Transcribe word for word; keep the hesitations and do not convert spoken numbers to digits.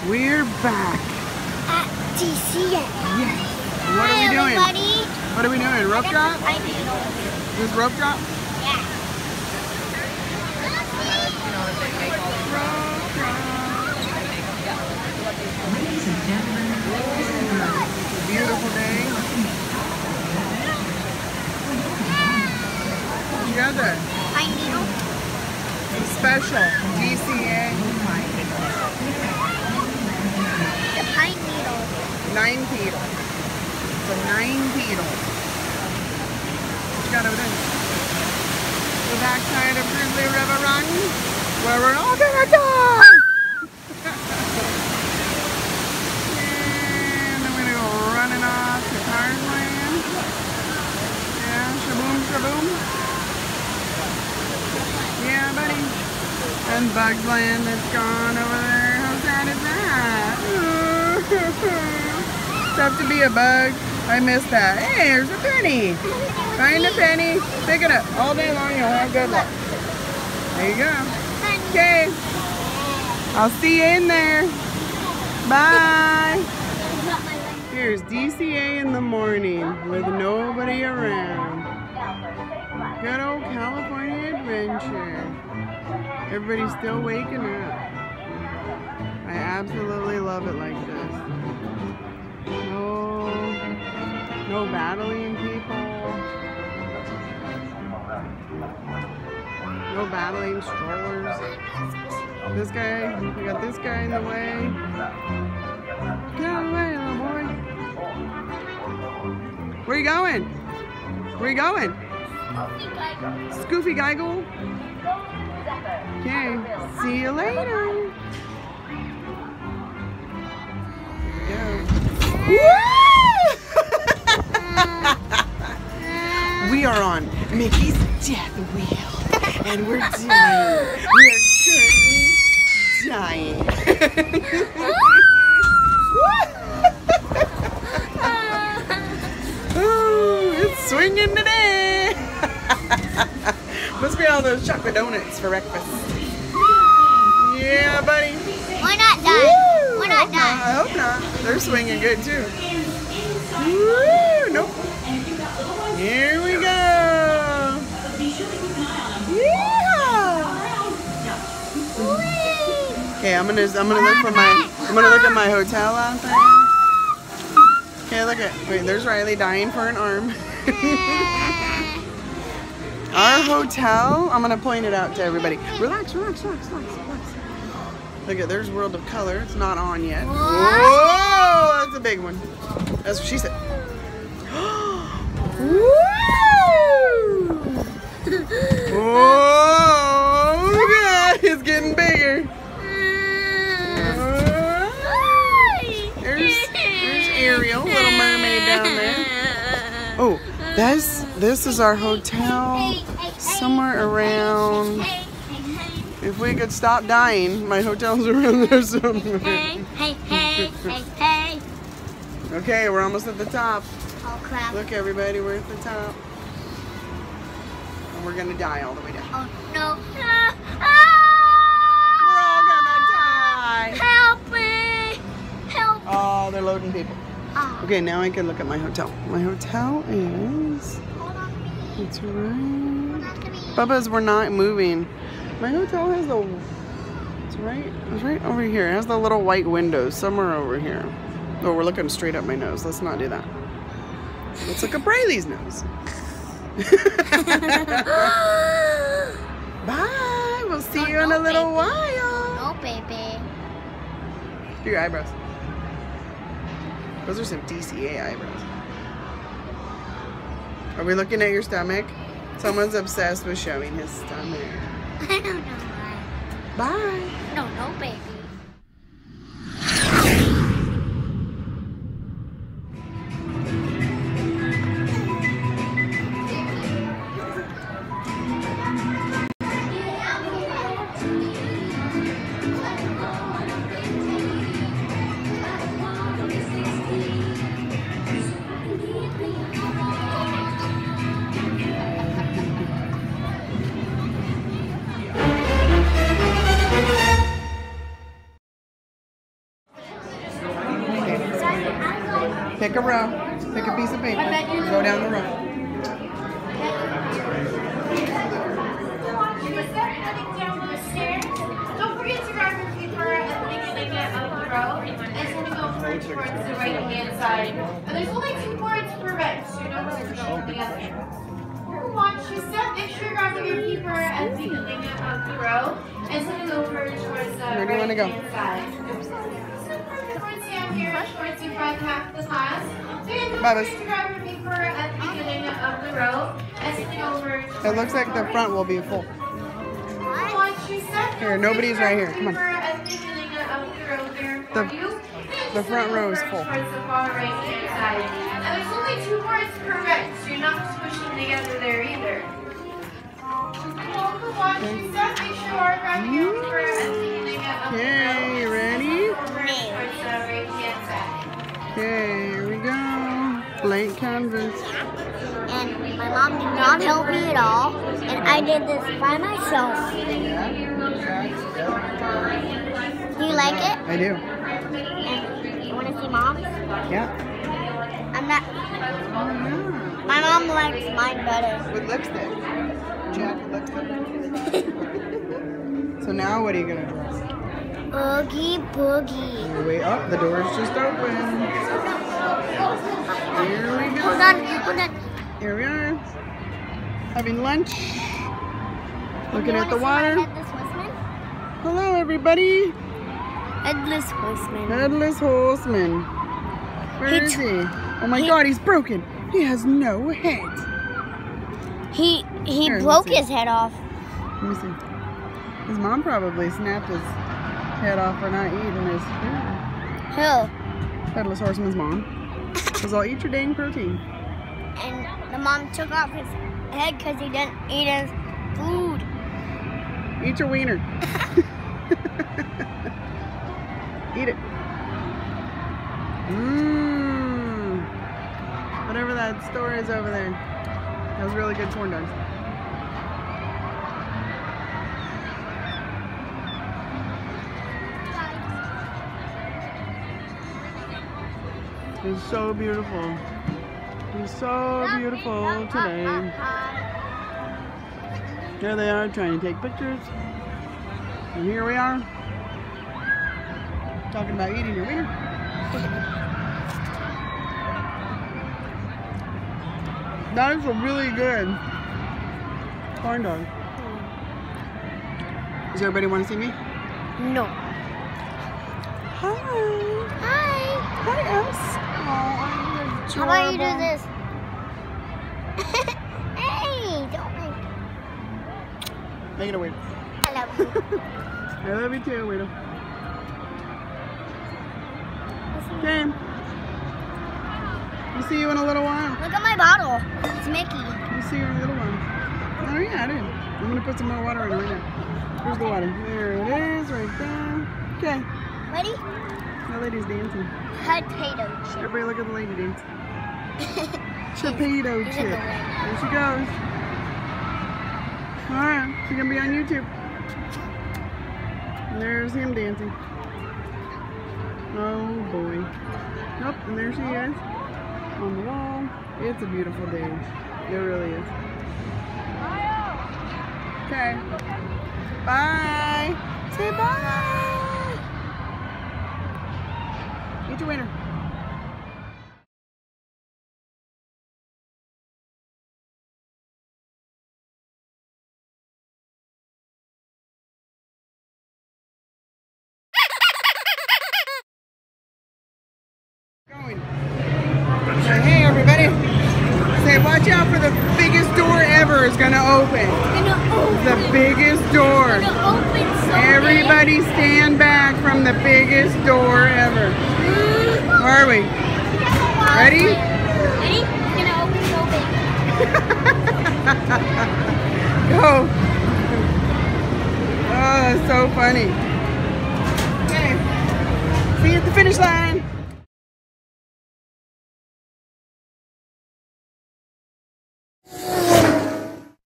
We're back at D C A. Yes. What Hi, are we doing? Everybody. What are we doing? Rope drop? I know. This rope drop? Yeah. Ladies and gentlemen, it's a beautiful day. What you got there? Pine needle. It's a special D C A. The pine needle. Nine pedal. It's a nine pedal. What you got over there? The backside of Grizzly River Run, where we're all gonna die! And then we're gonna go running off to Cars Land. Yeah, shaboom, shaboom. Yeah, buddy. And Bugs Land that's gone over there. How sad is that? It's tough to be a bug. I missed that. Hey, there's a penny. Find a penny. Pick it up. All day long, you'll have good luck. There you go. Okay. I'll see you in there. Bye. Here's D C A in the morning with nobody around. Good old California adventure. Everybody's still waking up. I absolutely love it like this. No, no battling people. No battling strollers. This guy, we got this guy in the way. Get out of the way, little boy. Where you going? Where you going? Scoofy Geigle. Okay, see you later. We are on Mickey's death wheel, and we're dying. We're currently dying. Oh, it's swinging today. Must be all those chocolate donuts for breakfast. Yeah, buddy. We're not done. We're not done. I hope not. They're swinging good too. Woo! Nope. Here we go. Yeah. Okay, I'm gonna I'm gonna look for my I'm gonna look at my hotel out there. Okay, look at wait. There's Riley dying for an arm. Our hotel. I'm gonna point it out to everybody. Relax, relax, relax, relax, relax. Look at there's World of Color. It's not on yet. Whoa, that's a big one. That's what she said. Woo! Oh, God, it's getting bigger. There's, there's Ariel, Little Mermaid down there. Oh, this this is our hotel. Somewhere around. If we could stop dying, my hotel's around there somewhere. Hey, hey, hey, hey, hey. Okay, we're almost at the top. Oh crap. Look, everybody, we're at the top. And we're gonna die all the way down. Oh no. Ah, We're all gonna die. help me. Help. Oh, they're loading people. Oh. Okay, now I can look at my hotel. My hotel is... Hold on to me. It's right... Hold on to me. Bubba's, we're not moving. My hotel has the... It's right... It's right over here. It has the little white windows somewhere over here. Oh, we're looking straight up my nose. Let's not do that. Let's look at Braylee's nose. Bye. We'll see No, you in no, a little baby. while. No, baby. Do your eyebrows. Those are some D C A eyebrows. Are we looking at your stomach? Someone's obsessed with showing his stomach. I don't know why. Bye. No, no, baby. Pick a row. Pick a piece of paper. Go down the row. Don't forget to grab your paper at the beginning of the row and send it over towards the right hand side. And there's only two boards per bench, so you don't have to go from the other. Once you step, make sure you're grabbing your paper at the beginning of the row and send it over towards the right hand side. Towards down here, towards the front half of the class. So again, don't forget to grab your paper at the beginning of the row and send it over towards It looks like the front will be full. Here, nobody's right here. Come on. The, the front row is full. And there's only two boards per bench, so you're not squishing together there either. Okay, you ready? Okay, here we go. Blank canvas. And my mom did not help me at all, and I did this by myself. Do you like it? I do. And you want to see Mom's? Yeah. I'm not. Oh, yeah. My mom likes mine better. With lipstick. Jack with lipstick. So now what are you going to draw? Oogie boogie. Wait up, the door's just open. Here we go. Hold on, hold on. Here we are. Having lunch. Looking You at the wanna see water. my Headless Horseman? Hello, everybody. Headless Horseman. Headless Horseman. Where He is tr- he? Oh my he- God, he's broken. He has no head. He he Here, let me broke see. his head off. Let me see. His mom probably snapped his head off for not eating his food. Who? Headless Horseman's mom. Because I'll eat your dang protein. And the mom took off his head because he didn't eat his food. Eat your wiener. Eat it. Mmm. Whatever that store is over there. That was really good corn dogs. It's so beautiful. It's so beautiful today. There they are trying to take pictures. And here we are. Talking about eating your wiener. That is a really good corn dog. Does everybody want to see me? No. Hi. Hi. Hi, us. Oh, How about you do this? Hey, don't make. Make it a wiener. I love you. I love you too, wiener. Okay. We'll see you in a little while. Look at my bottle. It's Mickey. We'll see you in a little while. Oh yeah, I did. I'm gonna put some more water in it right now. Here's the water. There it is, right there. Okay. Ready? The lady's dancing. Potato chip. Everybody look at the lady dance. Potato She's chip. in the way. There she goes. Alright, she's gonna be on YouTube. And there's him dancing. Oh boy. Nope, and there she is. On the wall. It's a beautiful day. It really is. Okay. Bye. Say bye. Eat your winner. Going. Say, hey everybody. Say, watch out for the biggest door ever is gonna open. Gonna open. The biggest door. Gonna open so Everybody stand back from the biggest door ever. Where are we? Ready? Ready? It's gonna open so big. Go. Oh, that's so funny. Okay. See you at the finish line.